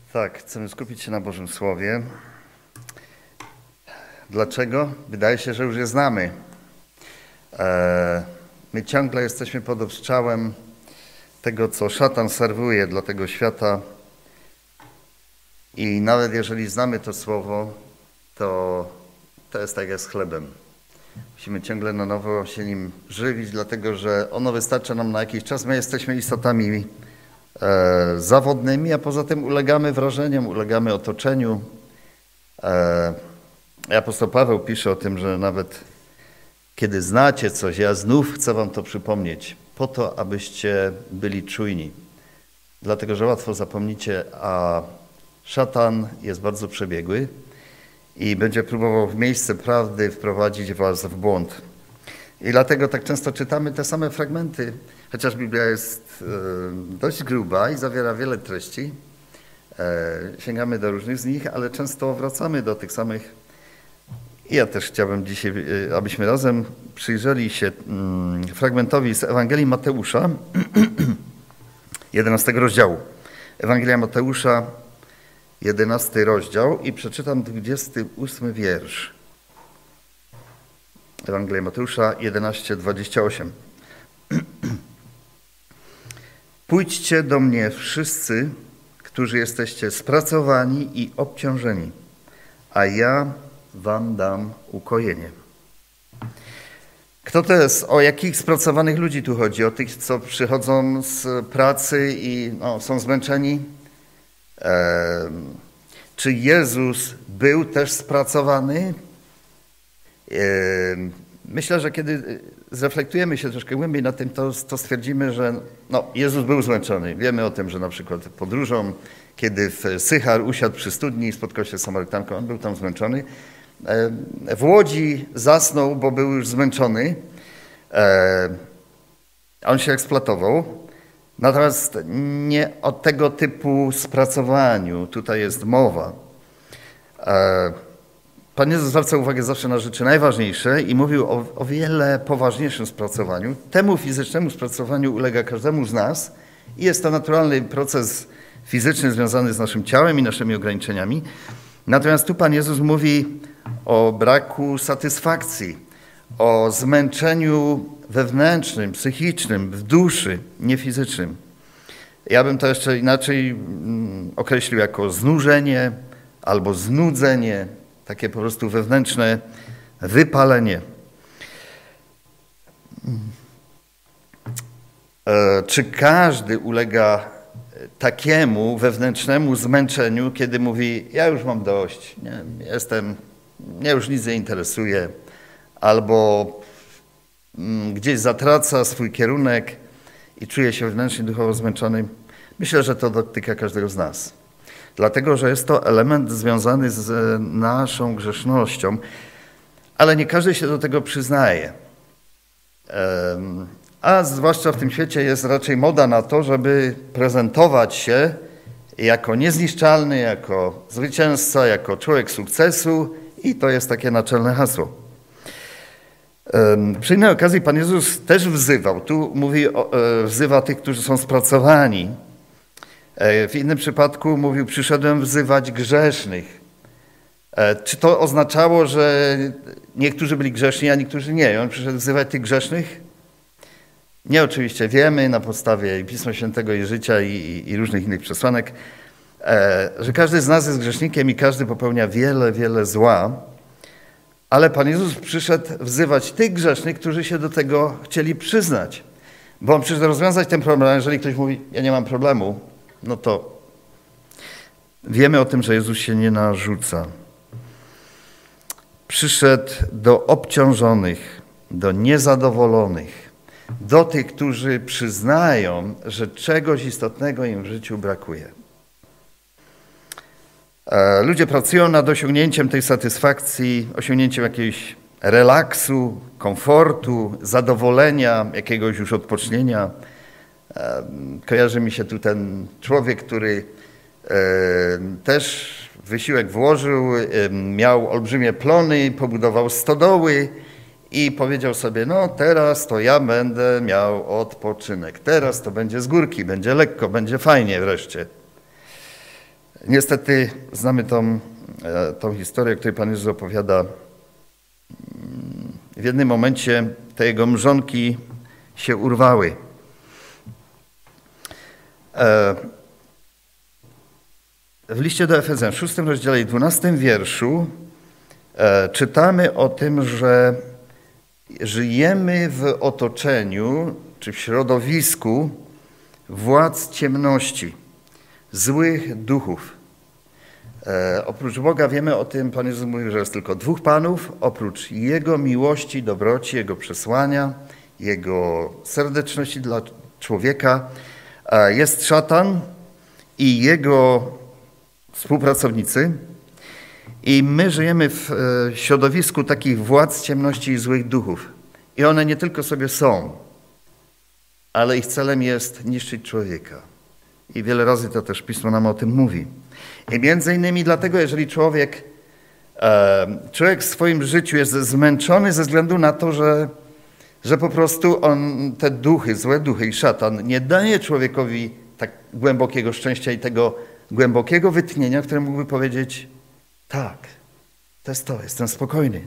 Tak, chcemy skupić się na Bożym Słowie. Dlaczego? Wydaje się, że już je znamy. My ciągle jesteśmy pod ostrzałem tego, co szatan serwuje dla tego świata. I nawet jeżeli znamy to Słowo, to jest tak jak z chlebem. Musimy ciągle na nowo się nim żywić, dlatego że ono wystarcza nam na jakiś czas. My jesteśmy istotami zawodnymi, a poza tym ulegamy wrażeniom, ulegamy otoczeniu. Apostoł Paweł pisze o tym, że nawet kiedy znacie coś, ja znów chcę wam to przypomnieć, po to, abyście byli czujni. Dlatego, że łatwo zapomnicie, a szatan jest bardzo przebiegły i będzie próbował w miejsce prawdy wprowadzić was w błąd. I dlatego tak często czytamy te same fragmenty, chociaż Biblia jest dość gruba i zawiera wiele treści. Sięgamy do różnych z nich, ale często wracamy do tych samych. I ja też chciałbym dzisiaj, abyśmy razem przyjrzeli się fragmentowi z Ewangelii Mateusza, 11 rozdziału. Ewangelia Mateusza, 11 rozdział i przeczytam 28 wiersz. Ewangelia Mateusza 11:28. Pójdźcie do mnie wszyscy, którzy jesteście spracowani i obciążeni, a ja wam dam ukojenie. Kto to jest? O jakich spracowanych ludzi tu chodzi? O tych, co przychodzą z pracy i są zmęczeni? Czy Jezus był też spracowany? Myślę, że kiedy zreflektujemy się troszkę głębiej na tym, to stwierdzimy, że Jezus był zmęczony. Wiemy o tym, że na przykład podróżą, kiedy w Sychar usiadł przy studni i spotkał się z Samarytanką, on był tam zmęczony. W łodzi zasnął, bo był już zmęczony. On się eksploatował. Natomiast nie o tego typu spracowaniu tutaj jest mowa. Pan Jezus zwraca uwagę zawsze na rzeczy najważniejsze i mówił o wiele poważniejszym spracowaniu. Temu fizycznemu spracowaniu ulega każdemu z nas i jest to naturalny proces fizyczny związany z naszym ciałem i naszymi ograniczeniami. Natomiast tu Pan Jezus mówi o braku satysfakcji, o zmęczeniu wewnętrznym, psychicznym, w duszy, nie fizycznym. Ja bym to jeszcze inaczej określił jako znużenie albo znudzenie, takie po prostu wewnętrzne wypalenie. Czy każdy ulega takiemu wewnętrznemu zmęczeniu, kiedy mówi, ja już mam dość, mnie już nic nie interesuje, albo gdzieś zatraca swój kierunek i czuje się wewnętrznie duchowo zmęczony? Myślę, że to dotyka każdego z nas. Dlatego, że jest to element związany z naszą grzesznością, ale nie każdy się do tego przyznaje. A zwłaszcza w tym świecie jest raczej moda na to, żeby prezentować się jako niezniszczalny, jako zwycięzca, jako człowiek sukcesu i to jest takie naczelne hasło. Przy innej okazji Pan Jezus też wzywał, tu wzywa tych, którzy są spracowani. W innym przypadku mówił, przyszedłem wzywać grzesznych. Czy to oznaczało, że niektórzy byli grzeszni, a niektórzy nie? On przyszedł wzywać tych grzesznych? Nie, oczywiście wiemy na podstawie Pisma Świętego i życia i różnych innych przesłanek, że każdy z nas jest grzesznikiem i każdy popełnia wiele, wiele zła, ale Pan Jezus przyszedł wzywać tych grzesznych, którzy się do tego chcieli przyznać. Bo On przyszedł rozwiązać ten problem. Jeżeli ktoś mówi, ja nie mam problemu, no to wiemy o tym, że Jezus się nie narzuca. Przyszedł do obciążonych, do niezadowolonych, do tych, którzy przyznają, że czegoś istotnego im w życiu brakuje. Ludzie pracują nad osiągnięciem tej satysfakcji, osiągnięciem jakiegoś relaksu, komfortu, zadowolenia, jakiegoś już odpocznienia. Kojarzy mi się tu ten człowiek, który też wysiłek włożył, miał olbrzymie plony, pobudował stodoły i powiedział sobie, teraz to ja będę miał odpoczynek, teraz to będzie z górki, będzie lekko, będzie fajnie wreszcie. Niestety znamy tą historię, o której Pan Jezus opowiada. W jednym momencie te jego mrzonki się urwały. W liście do Efezjan, w 6 rozdziale i 12 wierszu czytamy o tym, że żyjemy w otoczeniu czy w środowisku władz ciemności, złych duchów. Oprócz Boga wiemy o tym, Pan Jezus mówił, że jest tylko dwóch Panów, oprócz Jego miłości, dobroci, Jego przesłania, Jego serdeczności dla człowieka. Jest szatan i jego współpracownicy i my żyjemy w środowisku takich władz ciemności i złych duchów. I one nie tylko sobie są, ale ich celem jest niszczyć człowieka. I wiele razy to też Pismo nam o tym mówi. I między innymi dlatego, jeżeli człowiek w swoim życiu jest zmęczony ze względu na to, że po prostu te duchy, złe duchy i szatan nie daje człowiekowi tak głębokiego szczęścia i tego głębokiego wytchnienia, które mógłby powiedzieć, tak, to jest to, jestem spokojny.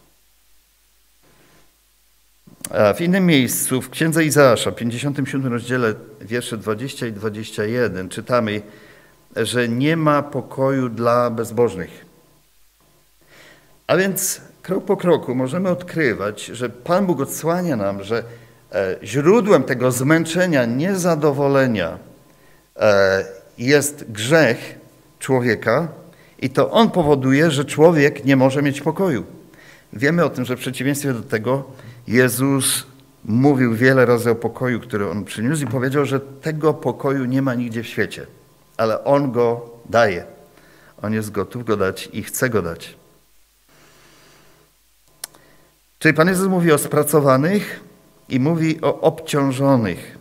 W innym miejscu, w Księdze Izaasza, w 57 rozdziale, wiersze 20 i 21, czytamy, że nie ma pokoju dla bezbożnych. A więc krok po kroku możemy odkrywać, że Pan Bóg odsłania nam, że źródłem tego zmęczenia, niezadowolenia jest grzech człowieka i to on powoduje, że człowiek nie może mieć pokoju. Wiemy o tym, że w przeciwieństwie do tego Jezus mówił wiele razy o pokoju, który On przyniósł i powiedział, że tego pokoju nie ma nigdzie w świecie, ale On go daje. On jest gotów go dać i chce go dać. Czyli Pan Jezus mówi o spracowanych i mówi o obciążonych.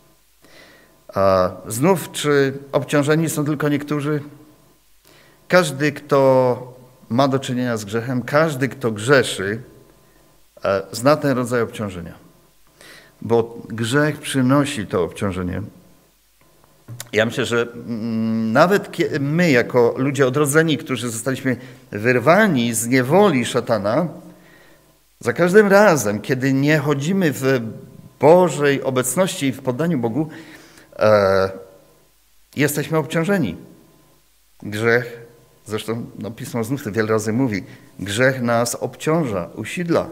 A znów, czy obciążeni są tylko niektórzy? Każdy, kto ma do czynienia z grzechem, każdy, kto grzeszy, zna ten rodzaj obciążenia. Bo grzech przynosi to obciążenie. Ja myślę, że nawet my, jako ludzie odrodzeni, którzy zostaliśmy wyrwani z niewoli szatana, za każdym razem, kiedy nie chodzimy w Bożej obecności i w poddaniu Bogu, jesteśmy obciążeni. Grzech, zresztą Pismo znów to wiele razy mówi, grzech nas obciąża, usidla.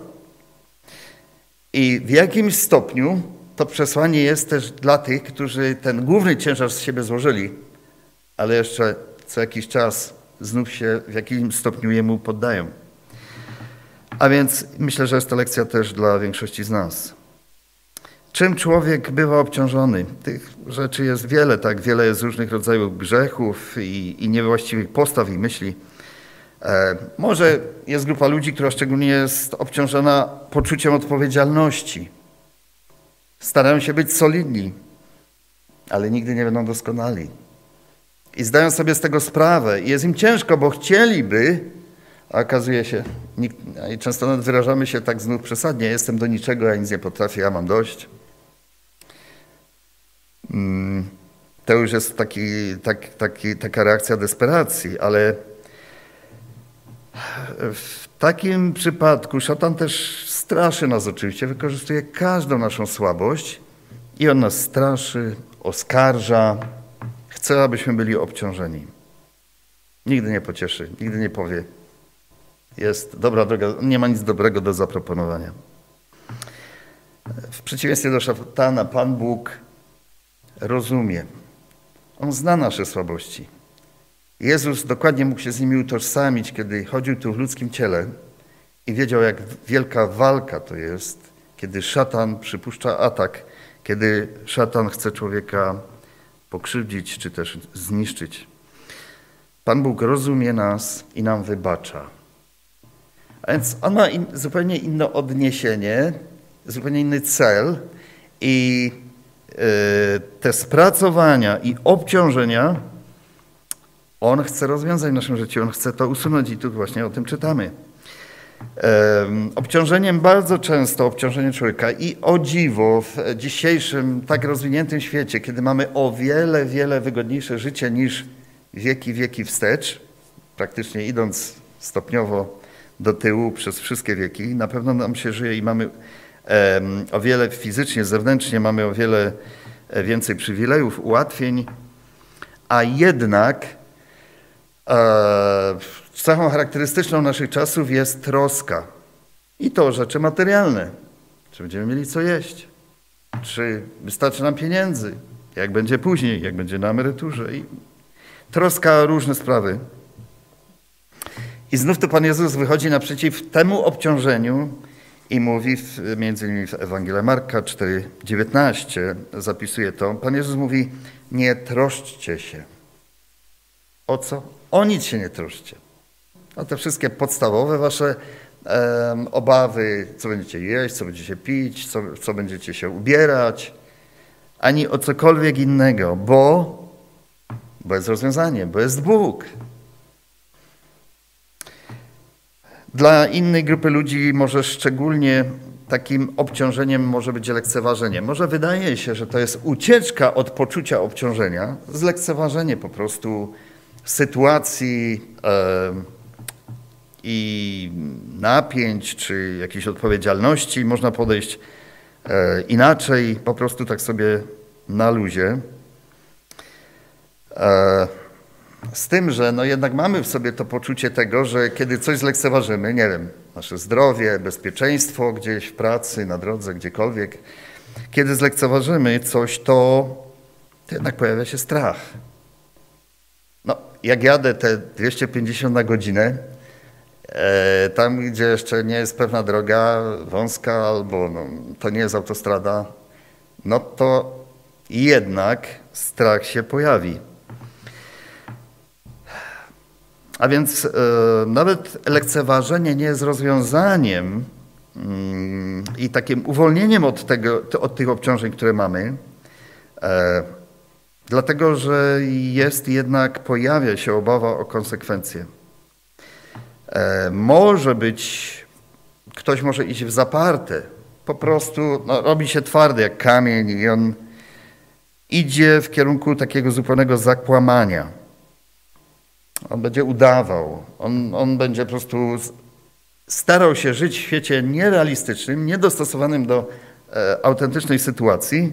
I w jakimś stopniu to przesłanie jest też dla tych, którzy ten główny ciężar z siebie złożyli, ale jeszcze co jakiś czas znów się w jakimś stopniu jemu poddają. A więc myślę, że jest to lekcja też dla większości z nas. Czym człowiek bywa obciążony? Tych rzeczy jest wiele, tak? Wiele jest różnych rodzajów grzechów i niewłaściwych postaw i myśli. Może jest grupa ludzi, która szczególnie jest obciążona poczuciem odpowiedzialności. Starają się być solidni, ale nigdy nie będą doskonali. I zdają sobie z tego sprawę. I jest im ciężko, bo chcieliby, a okazuje się, i często nawet wyrażamy się tak znów przesadnie, jestem do niczego, ja nic nie potrafię, ja mam dość. To już jest taka reakcja desperacji, ale w takim przypadku szatan też straszy nas oczywiście, wykorzystuje każdą naszą słabość i on nas straszy, oskarża, chce, abyśmy byli obciążeni. Nigdy nie pocieszy, nigdy nie powie, jest dobra droga, nie ma nic dobrego do zaproponowania. W przeciwieństwie do szatana, Pan Bóg rozumie. On zna nasze słabości. Jezus dokładnie mógł się z nimi utożsamić, kiedy chodził tu w ludzkim ciele i wiedział, jak wielka walka to jest, kiedy szatan przypuszcza atak, kiedy szatan chce człowieka pokrzywdzić czy też zniszczyć. Pan Bóg rozumie nas i nam wybacza. A więc on ma zupełnie inne odniesienie, zupełnie inny cel i te spracowania i obciążenia on chce rozwiązać w naszym życiu, on chce to usunąć i tu właśnie o tym czytamy. Obciążeniem bardzo często, obciążenie człowieka i o dziwo w dzisiejszym tak rozwiniętym świecie, kiedy mamy o wiele, wiele wygodniejsze życie niż wieki wstecz, praktycznie idąc stopniowo do tyłu przez wszystkie wieki, na pewno nam się żyje i mamy o wiele fizycznie, zewnętrznie mamy o wiele więcej przywilejów, ułatwień, a jednak cechą charakterystyczną naszych czasów jest troska. I to o rzeczy materialne. Czy będziemy mieli co jeść? Czy wystarczy nam pieniędzy? Jak będzie później? Jak będzie na emeryturze? I troska o różne sprawy. I znów tu Pan Jezus wychodzi naprzeciw temu obciążeniu i mówi, między innymi w Ewangelii Marka 4,19 zapisuje to. Pan Jezus mówi, nie troszczcie się. O co? O nic się nie troszczcie. O te wszystkie podstawowe wasze obawy, co będziecie jeść, co będziecie pić, co będziecie się ubierać, ani o cokolwiek innego, bo jest rozwiązanie, bo jest Bóg. Dla innej grupy ludzi może szczególnie takim obciążeniem może być lekceważenie. Może wydaje się, że to jest ucieczka od poczucia obciążenia, zlekceważenie po prostu sytuacji i napięć, czy jakiejś odpowiedzialności. Można podejść inaczej, po prostu tak sobie na luzie. Z tym, że no jednak mamy w sobie to poczucie tego, że kiedy coś zlekceważymy, nie wiem, nasze zdrowie, bezpieczeństwo gdzieś w pracy, na drodze, gdziekolwiek, kiedy zlekceważymy coś, to jednak pojawia się strach. No, jak jadę te 250 na godzinę, tam gdzie jeszcze nie jest pewna droga, wąska albo to nie jest autostrada, no to jednak strach się pojawi. A więc nawet lekceważenie nie jest rozwiązaniem i takim uwolnieniem od tych obciążeń, które mamy, dlatego że pojawia się obawa o konsekwencje. Ktoś może iść w zaparte, po prostu robi się twardy jak kamień i on idzie w kierunku takiego zupełnego zakłamania. On będzie udawał, on będzie po prostu starał się żyć w świecie nierealistycznym, niedostosowanym do autentycznej sytuacji,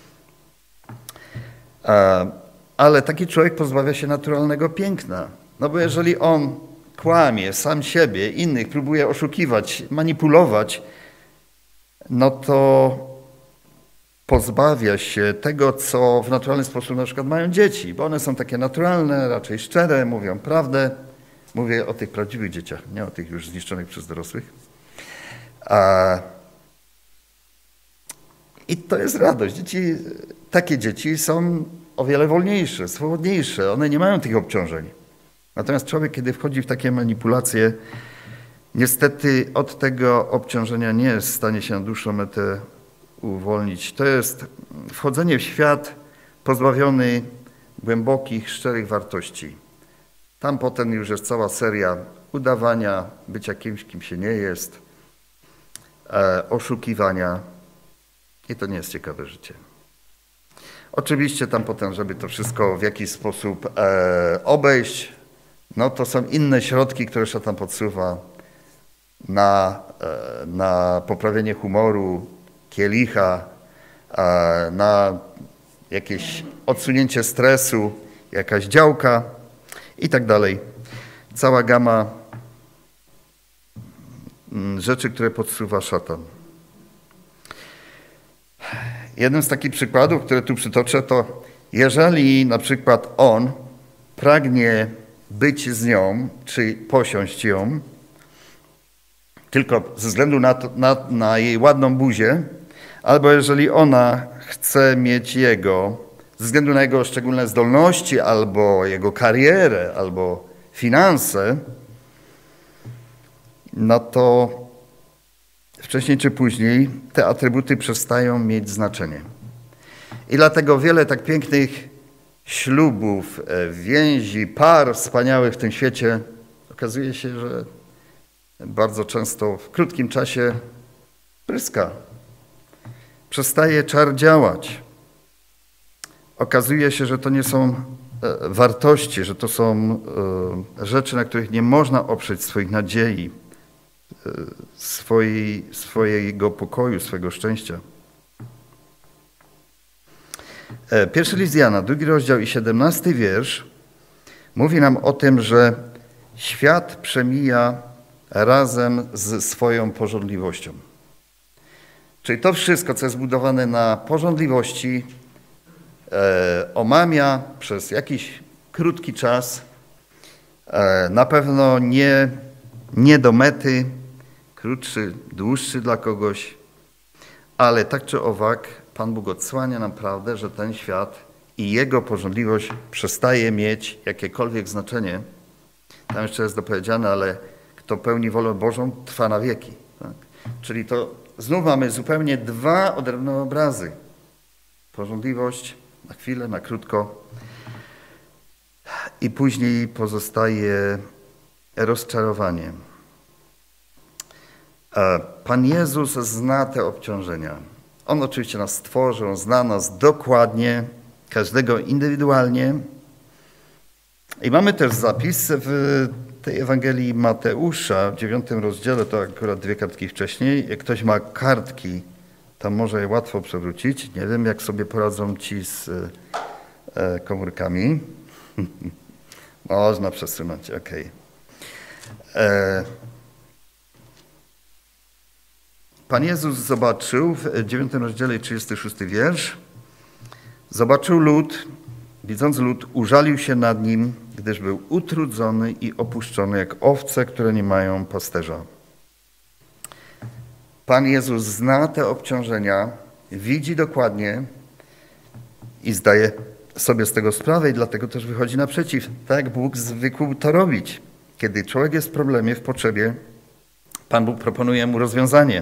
ale taki człowiek pozbawia się naturalnego piękna. No bo jeżeli on kłamie sam siebie, innych, próbuje oszukiwać, manipulować, no to pozbawia się tego, co w naturalny sposób na przykład mają dzieci, bo one są takie naturalne, raczej szczere, mówią prawdę. Mówię o tych prawdziwych dzieciach, nie o tych już zniszczonych przez dorosłych. I to jest radość. Takie dzieci są o wiele wolniejsze, swobodniejsze. One nie mają tych obciążeń. Natomiast człowiek, kiedy wchodzi w takie manipulacje, niestety od tego obciążenia nie jest w stanie się na dłuższą metę uwolnić. To jest wchodzenie w świat pozbawiony głębokich, szczerych wartości. Tam potem już jest cała seria udawania, bycia kimś, kim się nie jest, oszukiwania i to nie jest ciekawe życie. Oczywiście tam potem, żeby to wszystko w jakiś sposób obejść, no to są inne środki, które szatan podsuwa na poprawienie humoru, kielicha, na jakieś odsunięcie stresu, jakaś działka i tak dalej. Cała gama rzeczy, które podsuwa szatan. Jednym z takich przykładów, które tu przytoczę, to jeżeli na przykład on pragnie być z nią, czy posiąść ją, tylko ze względu na jej ładną buzię, albo jeżeli ona chce mieć jego, ze względu na jego szczególne zdolności, albo jego karierę, albo finanse, no to wcześniej czy później te atrybuty przestają mieć znaczenie. I dlatego wiele tak pięknych ślubów, więzi, par wspaniałych w tym świecie okazuje się, że bardzo często w krótkim czasie pryska. Przestaje czar działać. Okazuje się, że to nie są wartości, że to są rzeczy, na których nie można oprzeć swoich nadziei, swojego pokoju, swojego szczęścia. Pierwszy list Jana, 2 rozdział i 17 wiersz mówi nam o tym, że świat przemija razem z swoją pożądliwością. Czyli to wszystko, co jest budowane na pożądliwości, omamia przez jakiś krótki czas, na pewno nie do mety, krótszy, dłuższy dla kogoś, ale tak czy owak Pan Bóg odsłania nam prawdę, że ten świat i jego pożądliwość przestaje mieć jakiekolwiek znaczenie. Tam jeszcze jest dopowiedziane, ale kto pełni wolę Bożą, trwa na wieki. Tak? Czyli to znów mamy zupełnie dwa odrębne obrazy. Pożądliwość na chwilę, na krótko i później pozostaje rozczarowanie. Pan Jezus zna te obciążenia. On oczywiście nas stworzył, on zna nas dokładnie, każdego indywidualnie. I mamy też zapis w tej Ewangelii Mateusza, w 9 rozdziale, to akurat 2 kartki wcześniej. Jak ktoś ma kartki, to może je łatwo przewrócić. Nie wiem, jak sobie poradzą ci z komórkami. Można przesunąć, okej. Pan Jezus zobaczył w 9 rozdziale 36 wiersz. Zobaczył lud, widząc lud, użalił się nad nim, gdyż był utrudzony i opuszczony jak owce, które nie mają pasterza. Pan Jezus zna te obciążenia, widzi dokładnie i zdaje sobie z tego sprawę i dlatego też wychodzi naprzeciw. Tak jak Bóg zwykł to robić. Kiedy człowiek jest w problemie, w potrzebie, Pan Bóg proponuje mu rozwiązanie.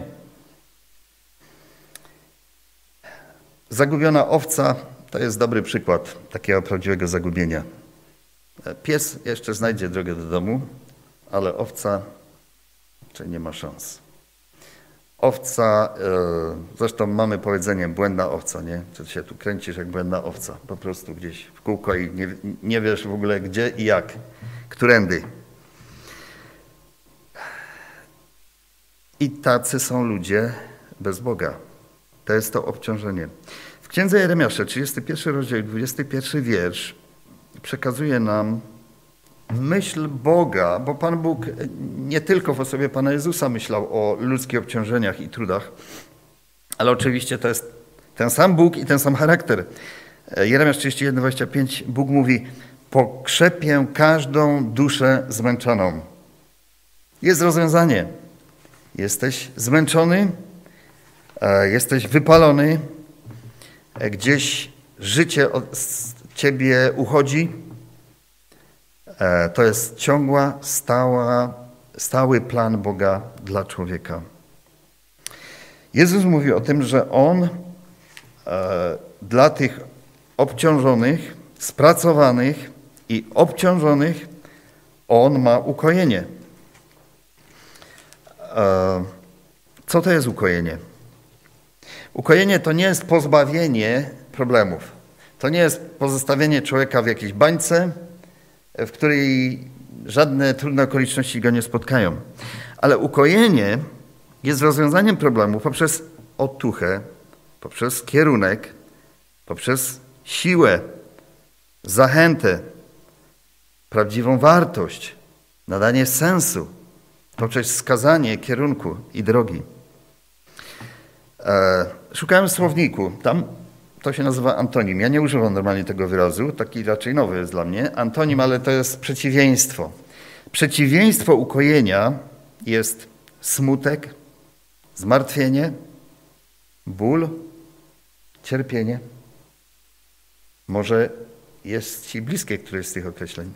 Zagubiona owca to jest dobry przykład takiego prawdziwego zagubienia. Pies jeszcze znajdzie drogę do domu, ale owca czyli nie ma szans. Owca, zresztą mamy powiedzenie błędna owca, nie? Czy się tu kręcisz jak błędna owca, po prostu gdzieś w kółko i nie wiesz w ogóle gdzie i jak, którędy. I tacy są ludzie bez Boga. To jest to obciążenie. W Księdze Jeremiasza, 31 rozdział, 21 wiersz przekazuje nam myśl Boga, bo Pan Bóg nie tylko w osobie Pana Jezusa myślał o ludzkich obciążeniach i trudach, ale oczywiście to jest ten sam Bóg i ten sam charakter. Jeremiasz 31:25 Bóg mówi: pokrzepię każdą duszę zmęczoną. Jest rozwiązanie. Jesteś zmęczony, jesteś wypalony, gdzieś życie od ciebie uchodzi. To jest stały plan Boga dla człowieka. Jezus mówi o tym, że On dla tych obciążonych, spracowanych i obciążonych, On ma ukojenie. Co to jest ukojenie? Ukojenie to nie jest pozbawienie problemów. To nie jest pozostawienie człowieka w jakiejś bańce, w której żadne trudne okoliczności go nie spotkają. Ale ukojenie jest rozwiązaniem problemu poprzez otuchę, poprzez kierunek, poprzez siłę, zachętę, prawdziwą wartość, nadanie sensu, poprzez wskazanie kierunku i drogi. Szukałem w słowniku, tam to się nazywa antonim. Ja nie używam normalnie tego wyrazu, taki raczej nowy jest dla mnie. Antonim, ale to jest przeciwieństwo. Przeciwieństwo ukojenia jest smutek, zmartwienie, ból, cierpienie. Może jest ci bliskie któreś z tych określeń.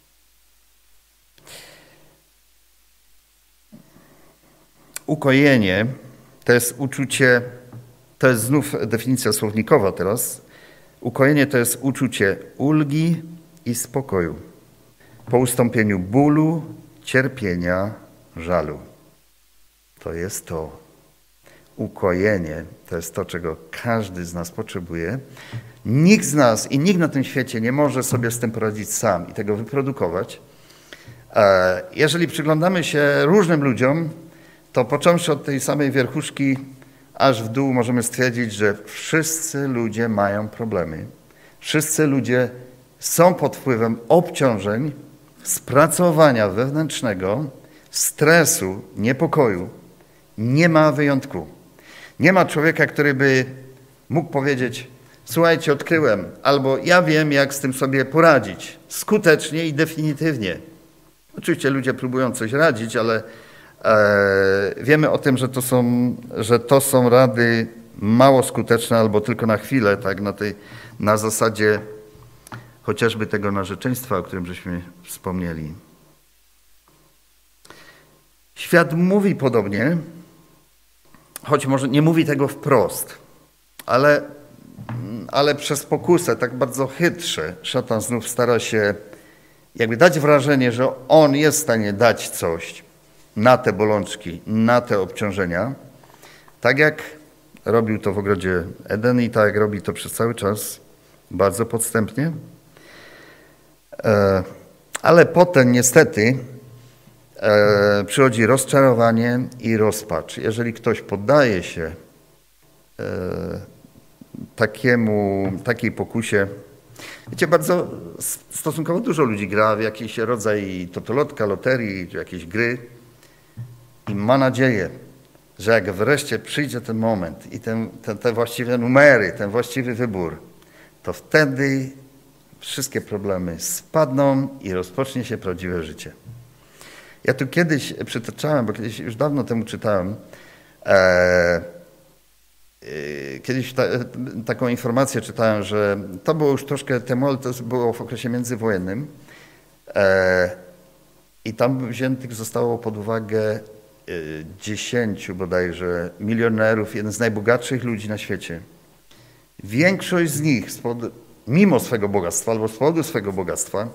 Ukojenie to jest uczucie, to jest znów definicja słownikowa teraz. Ukojenie to jest uczucie ulgi i spokoju po ustąpieniu bólu, cierpienia, żalu. To jest to. Ukojenie to jest to, czego każdy z nas potrzebuje. Nikt z nas i nikt na tym świecie nie może sobie z tym poradzić sam i tego wyprodukować. Jeżeli przyglądamy się różnym ludziom, to począwszy od tej samej wierchuszki aż w dół możemy stwierdzić, że wszyscy ludzie mają problemy. Wszyscy ludzie są pod wpływem obciążeń, spracowania wewnętrznego, stresu, niepokoju. Nie ma wyjątku. Nie ma człowieka, który by mógł powiedzieć: słuchajcie, odkryłem, albo ja wiem, jak z tym sobie poradzić. Skutecznie i definitywnie. Oczywiście ludzie próbują coś radzić, ale wiemy o tym, że to są rady mało skuteczne albo tylko na chwilę, tak, na zasadzie chociażby tego narzeczeństwa, o którym żeśmy wspomnieli. Świat mówi podobnie, choć może nie mówi tego wprost, ale przez pokusę, tak bardzo chytrze, szatan znów stara się jakby dać wrażenie, że on jest w stanie dać coś na te bolączki, na te obciążenia, tak jak robił to w ogrodzie Eden i tak jak robi to przez cały czas, bardzo podstępnie. Ale potem niestety przychodzi rozczarowanie i rozpacz. Jeżeli ktoś poddaje się takiej pokusie, wiecie, bardzo stosunkowo dużo ludzi gra w jakiś rodzaj totolotka, loterii, czy jakieś gry i ma nadzieję, że jak wreszcie przyjdzie ten moment i te właściwe numery, ten właściwy wybór, to wtedy wszystkie problemy spadną i rozpocznie się prawdziwe życie. Ja tu kiedyś przytaczałem, bo kiedyś już dawno temu czytałem, kiedyś taką informację czytałem, że to było już troszkę temu, ale to było w okresie międzywojennym i tam wziętych zostało pod uwagę 10 bodajże milionerów, jeden z najbogatszych ludzi na świecie. Większość z nich mimo swego bogactwa albo z powodu swego bogactwa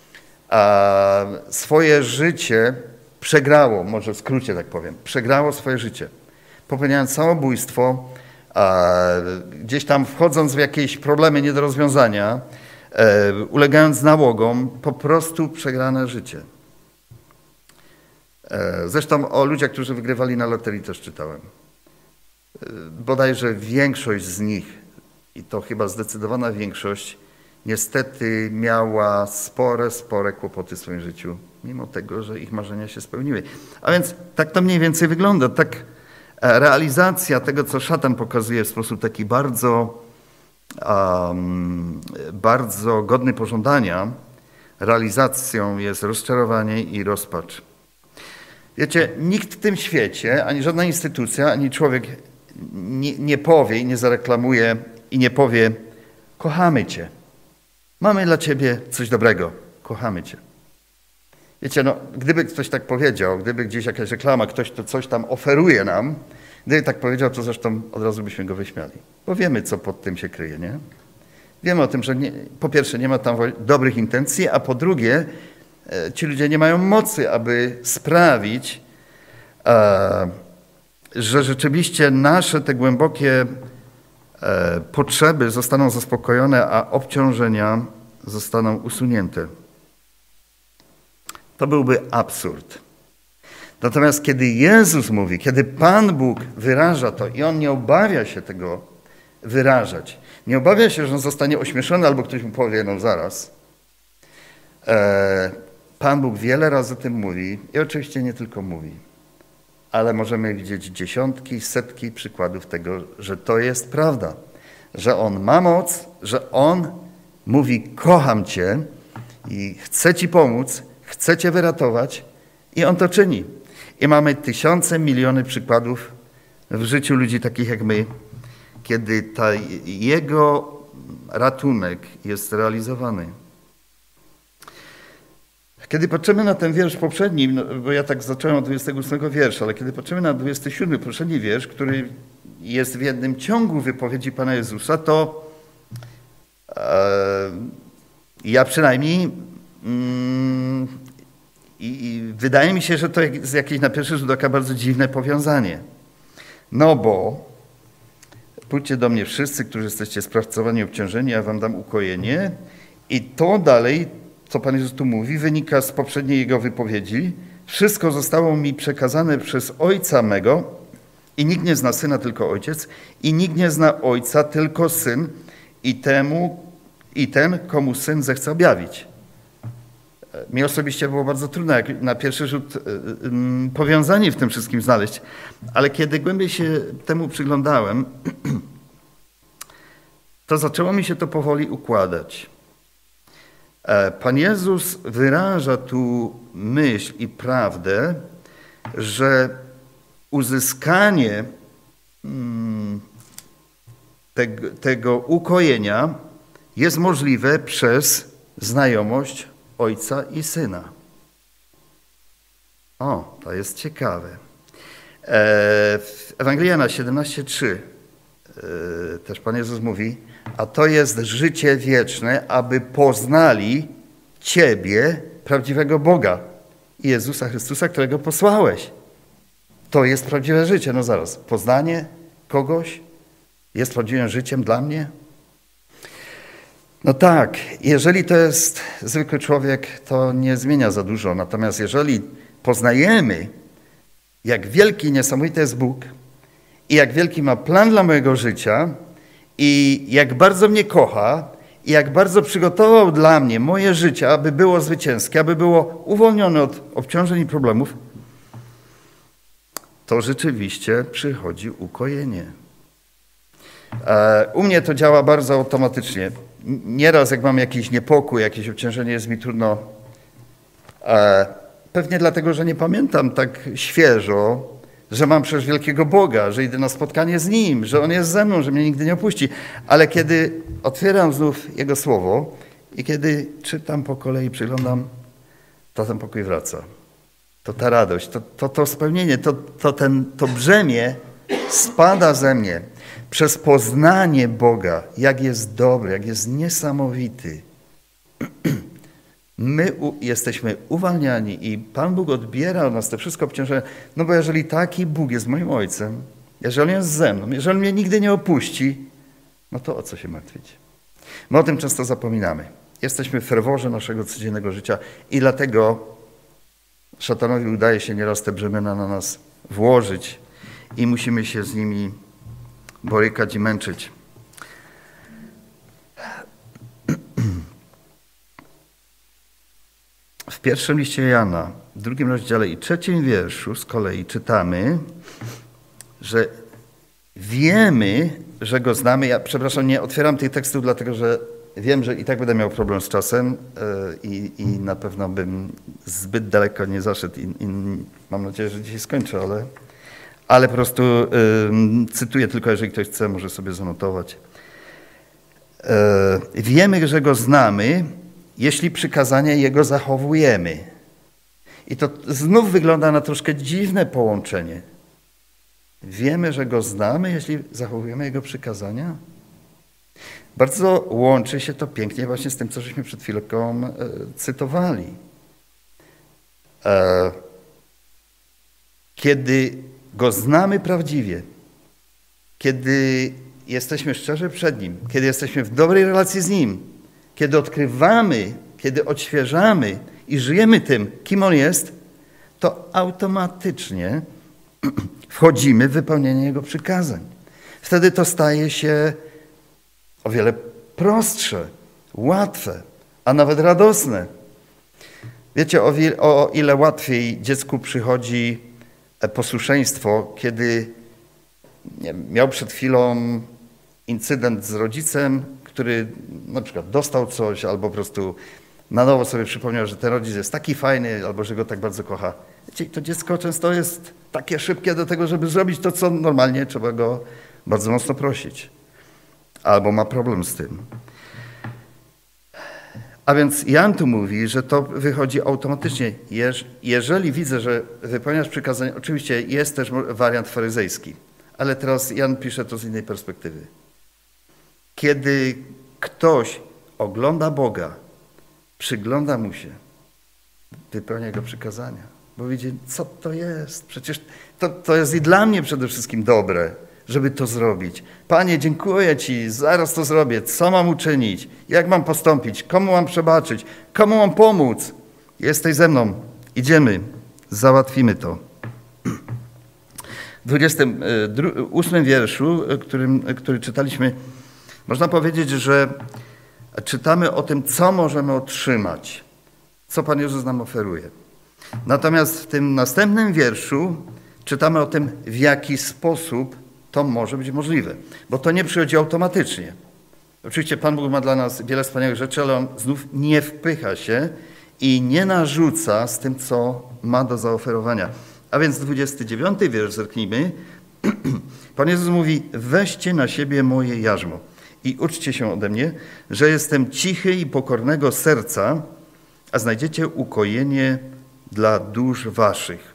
swoje życie przegrało, może w skrócie tak powiem, przegrało swoje życie. Popełniając samobójstwo, gdzieś tam wchodząc w jakieś problemy nie do rozwiązania, ulegając nałogom, po prostu przegrane życie. Zresztą o ludziach, którzy wygrywali na loterii też czytałem. Bodajże większość z nich, i to chyba zdecydowana większość, niestety miała spore kłopoty w swoim życiu, mimo tego, że ich marzenia się spełniły. A więc tak to mniej więcej wygląda. Tak realizacja tego, co szatan pokazuje w sposób taki bardzo godny pożądania, realizacją jest rozczarowanie i rozpacz. Wiecie, nikt w tym świecie, ani żadna instytucja, ani człowiek nie powie i nie zareklamuje i nie powie: kochamy Cię, mamy dla Ciebie coś dobrego, kochamy Cię. Wiecie, no, gdyby ktoś tak powiedział, gdyby gdzieś jakaś reklama, ktoś to coś tam oferuje nam, gdyby tak powiedział, to zresztą od razu byśmy go wyśmiali. Bo wiemy, co pod tym się kryje, nie? Wiemy o tym, że po pierwsze nie ma tam dobrych intencji, a po drugie ci ludzie nie mają mocy, aby sprawić, że rzeczywiście nasze te głębokie potrzeby zostaną zaspokojone, a obciążenia zostaną usunięte. To byłby absurd. Natomiast kiedy Jezus mówi, kiedy Pan Bóg wyraża to i On nie obawia się tego wyrażać, nie obawia się, że On zostanie ośmieszony albo ktoś mu powie: no zaraz. Pan Bóg wiele razy o tym mówi i oczywiście nie tylko mówi, ale możemy widzieć dziesiątki, setki przykładów tego, że to jest prawda, że On ma moc, że On mówi: kocham Cię i chcę Ci pomóc, chcę Cię wyratować i On to czyni. I mamy tysiące, miliony przykładów w życiu ludzi takich jak my, kiedy Jego ratunek jest realizowany. Kiedy patrzymy na ten wiersz poprzedni, no, bo ja tak zacząłem od 28 wiersza, ale kiedy patrzymy na 27, poprzedni wiersz, który jest w jednym ciągu wypowiedzi Pana Jezusa, to ja przynajmniej i wydaje mi się, że to jest jakieś na pierwszy rzut oka bardzo dziwne powiązanie. No bo pójdźcie do mnie wszyscy, którzy jesteście spracowani i obciążeni, ja wam dam ukojenie. I to dalej, co Pan Jezus tu mówi, wynika z poprzedniej Jego wypowiedzi. Wszystko zostało mi przekazane przez Ojca mego i nikt nie zna Syna, tylko Ojciec, i nikt nie zna Ojca, tylko Syn i ten, komu Syn zechce objawić. Mi osobiście było bardzo trudno, jak na pierwszy rzut powiązanie w tym wszystkim znaleźć, ale kiedy głębiej się temu przyglądałem, to zaczęło mi się to powoli układać. Pan Jezus wyraża tu myśl i prawdę, że uzyskanie tego ukojenia jest możliwe przez znajomość Ojca i Syna. O, to jest ciekawe. W Ewangelii Jana 17:3 też Pan Jezus mówi, a to jest życie wieczne, aby poznali Ciebie, prawdziwego Boga i Jezusa Chrystusa, którego posłałeś. To jest prawdziwe życie. No zaraz, poznanie kogoś jest prawdziwym życiem dla mnie? No tak, jeżeli to jest zwykły człowiek, to nie zmienia za dużo. Natomiast jeżeli poznajemy, jak wielki, niesamowity jest Bóg i jak wielki ma plan dla mojego życia i jak bardzo mnie kocha i jak bardzo przygotował dla mnie moje życie, aby było zwycięskie, aby było uwolnione od obciążeń i problemów, to rzeczywiście przychodzi ukojenie. U mnie to działa bardzo automatycznie. Nieraz jak mam jakiś niepokój, jakieś obciążenie, jest mi trudno. Pewnie dlatego, że nie pamiętam tak świeżo, że mam przecież wielkiego Boga, że idę na spotkanie z Nim, że On jest ze mną, że mnie nigdy nie opuści. Ale kiedy otwieram znów Jego Słowo i kiedy czytam po kolei, przyglądam, to ten pokój wraca. To ta radość, to spełnienie, to brzemię spada ze mnie. Przez poznanie Boga, jak jest dobry, jak jest niesamowity, my jesteśmy uwalniani i Pan Bóg odbiera od nas te wszystko obciążenia. No bo jeżeli taki Bóg jest moim Ojcem, jeżeli On jest ze mną, jeżeli mnie nigdy nie opuści, no to o co się martwić? My o tym często zapominamy. Jesteśmy w ferworze naszego codziennego życia i dlatego szatanowi udaje się nieraz te brzemiona na nas włożyć i musimy się z nimi borykać i męczyć. W pierwszym liście Jana, w 2 rozdziale i 3 wierszu z kolei czytamy, że wiemy, że Go znamy. Ja, przepraszam, nie otwieram tych tekstów, dlatego że wiem, że i tak będę miał problem z czasem i na pewno bym zbyt daleko nie zaszedł i mam nadzieję, że dzisiaj skończę, ale po prostu cytuję tylko, jeżeli ktoś chce, może sobie zanotować. Wiemy, że Go znamy, jeśli przykazania Jego zachowujemy. I to znów wygląda na troszkę dziwne połączenie. Wiemy, że Go znamy, jeśli zachowujemy Jego przykazania? Bardzo łączy się to pięknie właśnie z tym, co żeśmy przed chwilką cytowali. Kiedy Go znamy prawdziwie, kiedy jesteśmy szczerzy przed Nim, kiedy jesteśmy w dobrej relacji z Nim, kiedy odkrywamy, kiedy odświeżamy i żyjemy tym, kim On jest, to automatycznie wchodzimy w wypełnienie Jego przykazań. Wtedy to staje się o wiele prostsze, łatwe, a nawet radosne. Wiecie, o ile łatwiej dziecku przychodzi posłuszeństwo, kiedy miał przed chwilą incydent z rodzicem, który na przykład dostał coś albo po prostu na nowo sobie przypomniał, że ten rodzic jest taki fajny albo że go tak bardzo kocha. Wiecie, to dziecko często jest takie szybkie do tego, żeby zrobić to, co normalnie trzeba go bardzo mocno prosić. Albo ma problem z tym. A więc Jan tu mówi, że to wychodzi automatycznie. Jeżeli widzę, że wypełniasz przykazania, oczywiście jest też wariant faryzejski, ale teraz Jan pisze to z innej perspektywy. Kiedy ktoś ogląda Boga, przygląda Mu się, wypełnia Jego przykazania, bo widzi, co to jest. Przecież to jest i dla mnie przede wszystkim dobre, żeby to zrobić. Panie, dziękuję Ci, zaraz to zrobię. Co mam uczynić? Jak mam postąpić? Komu mam przebaczyć? Komu mam pomóc? Jesteś ze mną. Idziemy. Załatwimy to. W 28 wierszu, który czytaliśmy, można powiedzieć, że czytamy o tym, co możemy otrzymać, co Pan Jezus nam oferuje. Natomiast w tym następnym wierszu czytamy o tym, w jaki sposób to może być możliwe, bo to nie przychodzi automatycznie. Oczywiście Pan Bóg ma dla nas wiele wspaniałych rzeczy, ale On znów nie wpycha się i nie narzuca z tym, co ma do zaoferowania. A więc 29 wiersz, zerknijmy. Pan Jezus mówi, weźcie na siebie moje jarzmo i uczcie się ode mnie, że jestem cichy i pokornego serca, a znajdziecie ukojenie dla dusz waszych.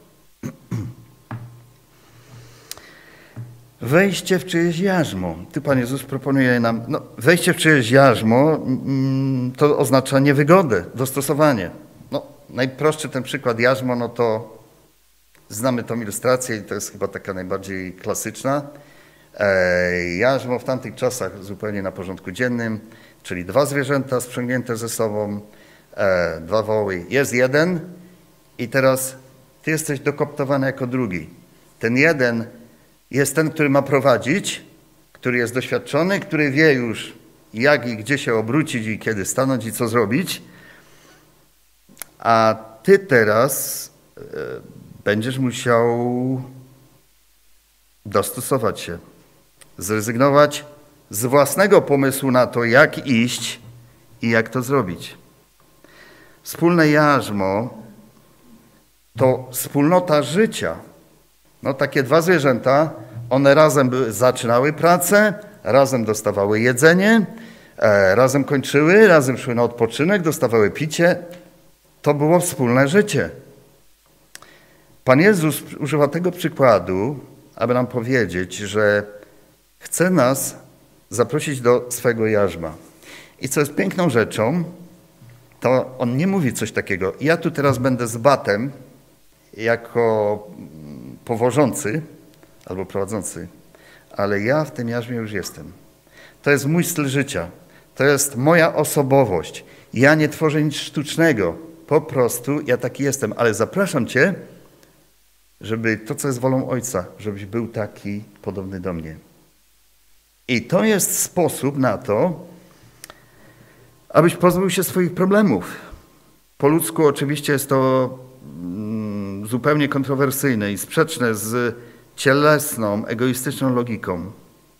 Wejście w czyjeś jarzmo. Tu Pan Jezus proponuje nam, wejście w czyjeś jarzmo to oznacza niewygodę, dostosowanie. Najprostszy ten przykład jarzmo, to znamy tą ilustrację i to jest chyba taka najbardziej klasyczna. Jarzmo w tamtych czasach zupełnie na porządku dziennym, czyli 2 zwierzęta sprzęgnięte ze sobą, 2 woły. Jest jeden i teraz ty jesteś dokoptowany jako drugi. Ten jeden jest ten, który ma prowadzić, który jest doświadczony, który wie już jak i gdzie się obrócić i kiedy stanąć i co zrobić. A ty teraz będziesz musiał dostosować się, zrezygnować z własnego pomysłu na to, jak iść i jak to zrobić. Wspólne jarzmo to wspólnota życia. Takie 2 zwierzęta, one razem zaczynały pracę, razem dostawały jedzenie, razem kończyły, razem szły na odpoczynek, dostawały picie. To było wspólne życie. Pan Jezus używa tego przykładu, aby nam powiedzieć, że chce nas zaprosić do swego jarzma. I co jest piękną rzeczą, to On nie mówi coś takiego. Ja tu teraz będę z batem jako powożący albo prowadzący, ale ja w tym jarzmie już jestem. To jest mój styl życia. To jest moja osobowość. Ja nie tworzę nic sztucznego. Po prostu ja taki jestem, ale zapraszam Cię, żeby to, co jest wolą Ojca, żebyś był taki podobny do mnie. I to jest sposób na to, abyś pozbył się swoich problemów. Po ludzku oczywiście jest to zupełnie kontrowersyjne i sprzeczne z cielesną, egoistyczną logiką.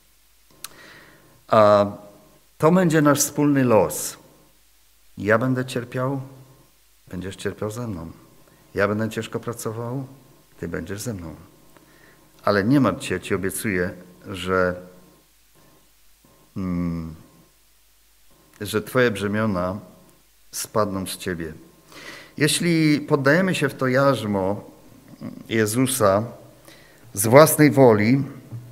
A to będzie nasz wspólny los. Ja będę cierpiał, będziesz cierpiał ze mną. Ja będę ciężko pracował, ty będziesz ze mną. Ale nie martw się, ci obiecuję, że twoje brzemiona spadną z ciebie. Jeśli poddajemy się w to jarzmo Jezusa z własnej woli,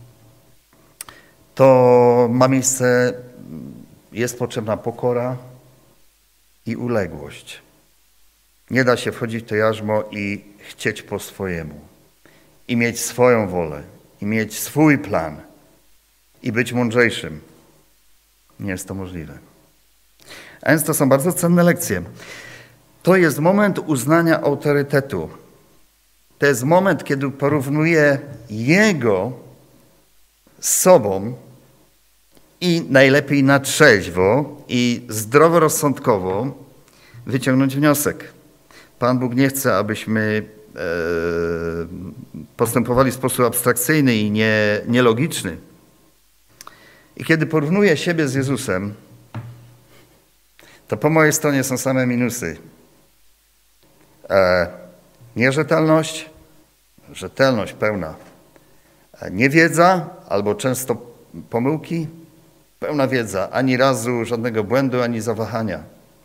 to ma miejsce, jest potrzebna pokora i uległość. Nie da się wchodzić w to jarzmo i chcieć po swojemu. I mieć swoją wolę. I mieć swój plan. I być mądrzejszym. Nie jest to możliwe. A więc to są bardzo cenne lekcje. To jest moment uznania autorytetu. To jest moment, kiedy porównuję Jego z sobą i najlepiej na trzeźwo i zdroworozsądkowo wyciągnąć wniosek. Pan Bóg nie chce, abyśmy postępowali w sposób abstrakcyjny i nielogiczny. I kiedy porównuję siebie z Jezusem, to po mojej stronie są same minusy. Nierzetelność, rzetelność pełna. Niewiedza albo często pomyłki, pełna wiedza. Ani razu żadnego błędu, ani zawahania.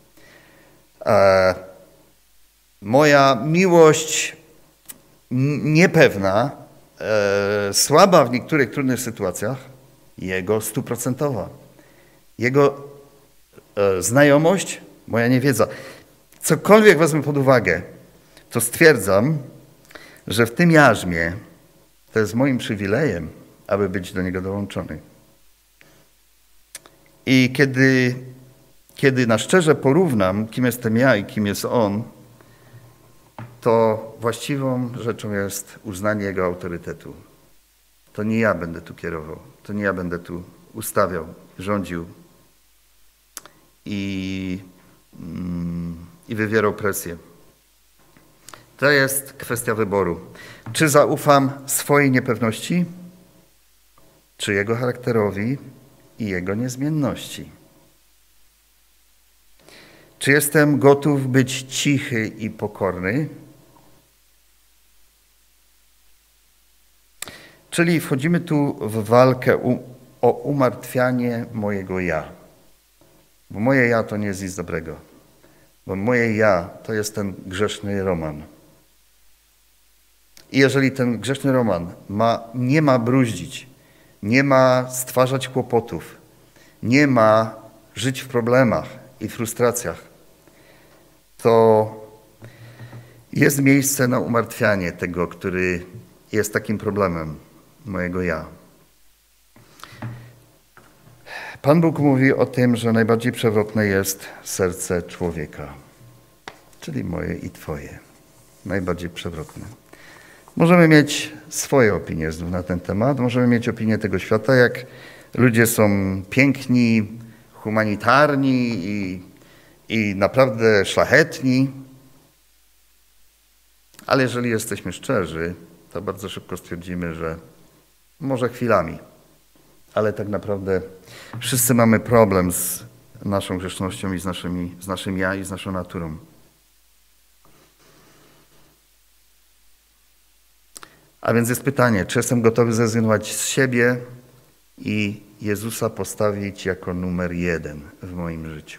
Moja miłość niepewna, słaba w niektórych trudnych sytuacjach, Jego 100%. Jego znajomość, moja niewiedza. Cokolwiek wezmę pod uwagę, to stwierdzam, że w tym jarzmie to jest moim przywilejem, aby być do Niego dołączony. I kiedy na szczerze porównam, kim jestem ja i kim jest On, to właściwą rzeczą jest uznanie Jego autorytetu. To nie ja będę tu kierował, to nie ja będę tu ustawiał, rządził i wywierał presję. To jest kwestia wyboru. Czy zaufam swojej niepewności, czy Jego charakterowi i Jego niezmienności? Czy jestem gotów być cichy i pokorny? Czyli wchodzimy tu w walkę o umartwianie mojego ja. Bo moje ja to nie jest nic dobrego. Bo moje ja to jest ten grzeszny Roman. I jeżeli ten grzeszny Roman nie ma bruździć, nie ma stwarzać kłopotów, nie ma żyć w problemach i frustracjach, to jest miejsce na umartwianie tego, który jest takim problemem mojego ja. Pan Bóg mówi o tym, że najbardziej przewrotne jest serce człowieka, czyli moje i Twoje. Najbardziej przewrotne. Możemy mieć swoje opinie na ten temat, możemy mieć opinię tego świata, jak ludzie są piękni, humanitarni i naprawdę szlachetni, ale jeżeli jesteśmy szczerzy, to bardzo szybko stwierdzimy, że może chwilami, ale tak naprawdę wszyscy mamy problem z naszą grzesznością i z naszym ja i z naszą naturą. A więc jest pytanie, czy jestem gotowy zrezygnować z siebie i Jezusa postawić jako numer 1 w moim życiu?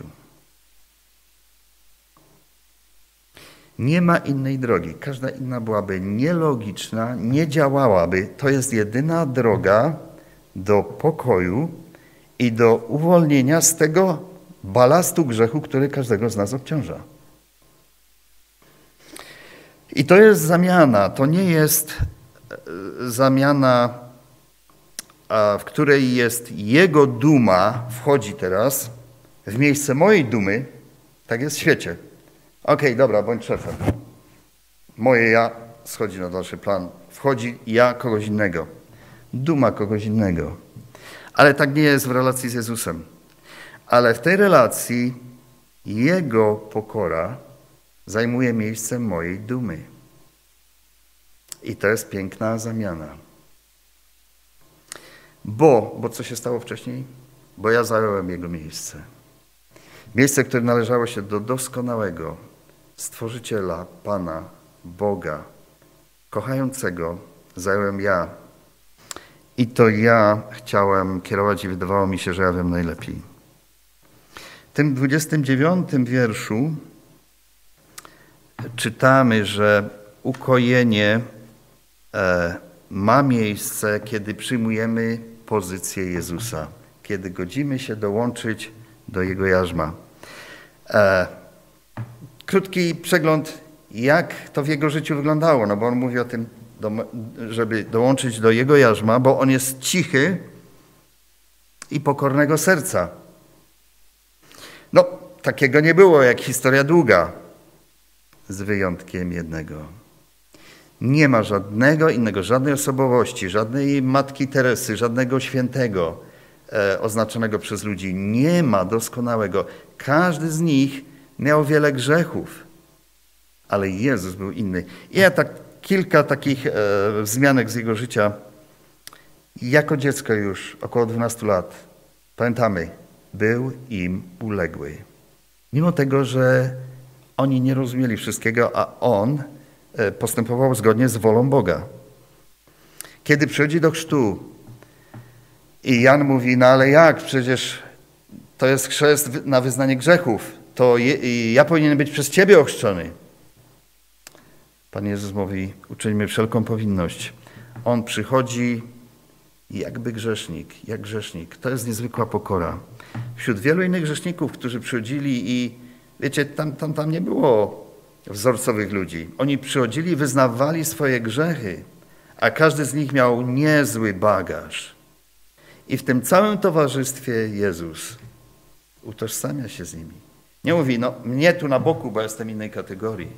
Nie ma innej drogi. Każda inna byłaby nielogiczna, nie działałaby. To jest jedyna droga do pokoju i do uwolnienia z tego balastu grzechu, który każdego z nas obciąża. I to jest zamiana. To nie jest zamiana, w której jest Jego duma, wchodzi teraz w miejsce mojej dumy. Tak jest w świecie. Okej, dobra, bądź szefem. Moje ja schodzi na dalszy plan. Wchodzi ja kogoś innego. Duma kogoś innego. Ale tak nie jest w relacji z Jezusem. Ale w tej relacji Jego pokora zajmuje miejsce mojej dumy. I to jest piękna zamiana. Bo co się stało wcześniej? Bo ja zająłem Jego miejsce. Miejsce, które należało się do doskonałego Stworzyciela, Pana, Boga, kochającego, zająłem ja. I to ja chciałem kierować i wydawało mi się, że ja wiem najlepiej. W tym 29 wierszu czytamy, że ukojenie ma miejsce, kiedy przyjmujemy pozycję Jezusa, kiedy godzimy się dołączyć do Jego jarzma. Krótki przegląd, jak to w Jego życiu wyglądało, no bo On mówi o tym, żeby dołączyć do Jego jarzma, bo On jest cichy i pokornego serca. No, takiego nie było jak historia długa, z wyjątkiem jednego. Nie ma żadnego innego, żadnej osobowości, żadnej Matki Teresy, żadnego świętego oznaczonego przez ludzi. Nie ma doskonałego. Każdy z nich miał wiele grzechów, ale Jezus był inny. I ja kilka takich wzmianek z Jego życia. Jako dziecko już, około 12 lat, pamiętamy, był im uległy. Mimo tego, że oni nie rozumieli wszystkiego, a On postępował zgodnie z wolą Boga. Kiedy przychodzi do chrztu i Jan mówi, no ale jak, przecież to jest chrzest na wyznanie grzechów, to ja powinienem być przez Ciebie ochrzczony. Pan Jezus mówi, uczyńmy wszelką powinność. On przychodzi jakby grzesznik, jak grzesznik. To jest niezwykła pokora. Wśród wielu innych grzeszników, którzy przychodzili i wiecie, tam nie było wzorcowych ludzi. Oni przychodzili, wyznawali swoje grzechy, a każdy z nich miał niezły bagaż. I w tym całym towarzystwie Jezus utożsamia się z nimi. Nie mówi, no mnie tu na boku, bo jestem innej kategorii.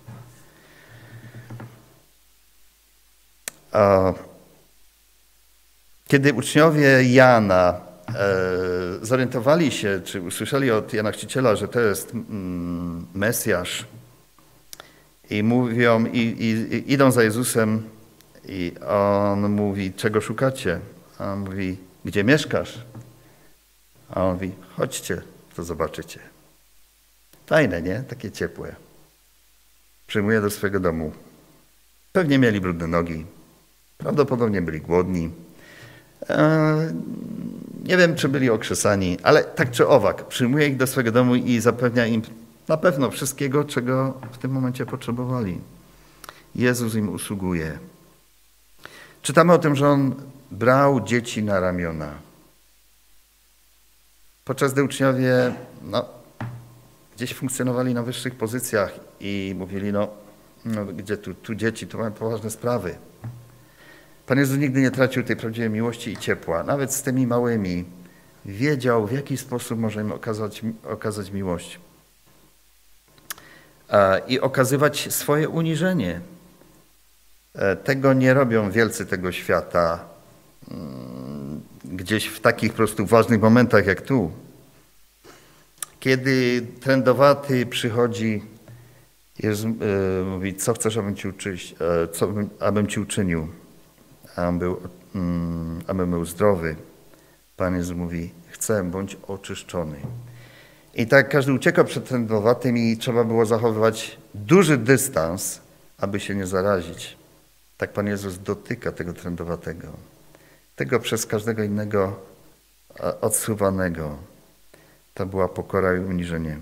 Kiedy uczniowie Jana zorientowali się, czy usłyszeli od Jana Chrzciciela, że to jest Mesjasz i mówią, i idą za Jezusem i on mówi, czego szukacie? A on mówi, gdzie mieszkasz? A on mówi, chodźcie, to zobaczycie. Fajne, nie? Takie ciepłe. Przyjmuje do swojego domu. Pewnie mieli brudne nogi. Prawdopodobnie byli głodni. Nie wiem, czy byli okrzesani, ale tak czy owak, przyjmuje ich do swojego domu i zapewnia im na pewno wszystkiego, czego w tym momencie potrzebowali. Jezus im usługuje. Czytamy o tym, że On brał dzieci na ramiona. Podczas gdy uczniowie gdzieś funkcjonowali na wyższych pozycjach i mówili, gdzie tu dzieci, tu mamy poważne sprawy. Pan Jezus nigdy nie tracił tej prawdziwej miłości i ciepła. Nawet z tymi małymi wiedział, w jaki sposób może im okazać miłość. I okazywać swoje uniżenie. Tego nie robią wielcy tego świata gdzieś w takich po prostu ważnych momentach jak tu. Kiedy trędowaty przychodzi, Jezus mówi, co chcesz, abym ci uczynił, abym był zdrowy. Pan Jezus mówi, chcę, bądź oczyszczony. I tak każdy uciekał przed trędowatym i trzeba było zachowywać duży dystans, aby się nie zarazić. Tak Pan Jezus dotyka tego trędowatego. Tego przez każdego innego odsuwanego. To była pokora i uniżenie.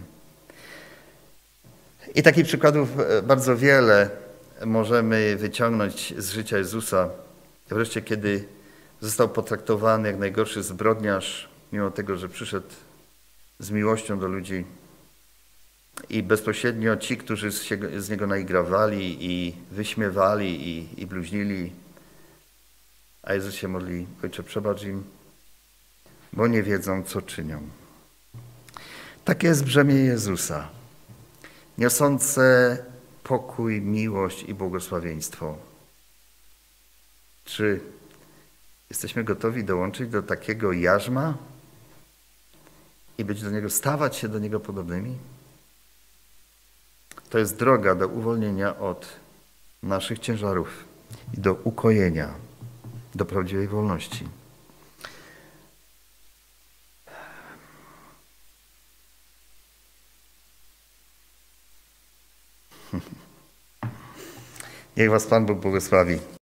I takich przykładów bardzo wiele możemy wyciągnąć z życia Jezusa. Wreszcie, kiedy został potraktowany jak najgorszy zbrodniarz, mimo tego, że przyszedł z miłością do ludzi i bezpośrednio ci, którzy z niego naigrawali i wyśmiewali i bluźnili, a Jezus się modli, Ojcze, przebacz im, bo nie wiedzą, co czynią. Takie jest brzemię Jezusa, niosące pokój, miłość i błogosławieństwo. Czy jesteśmy gotowi dołączyć do takiego jarzma i stawać się do niego podobnymi? To jest droga do uwolnienia od naszych ciężarów i do ukojenia, do prawdziwej wolności. Niech was Pan Bóg błogosławi.